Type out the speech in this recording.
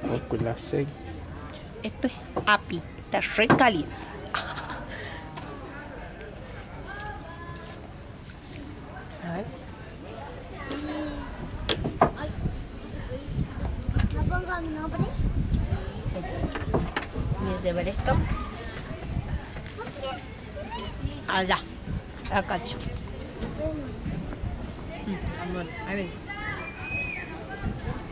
Con el aceite. Esto es api, está re caliente. A ver. ¿No pongo mi nombre? Voy a llevar esto. Allá. Acá, cacho. Amor, ahí ven.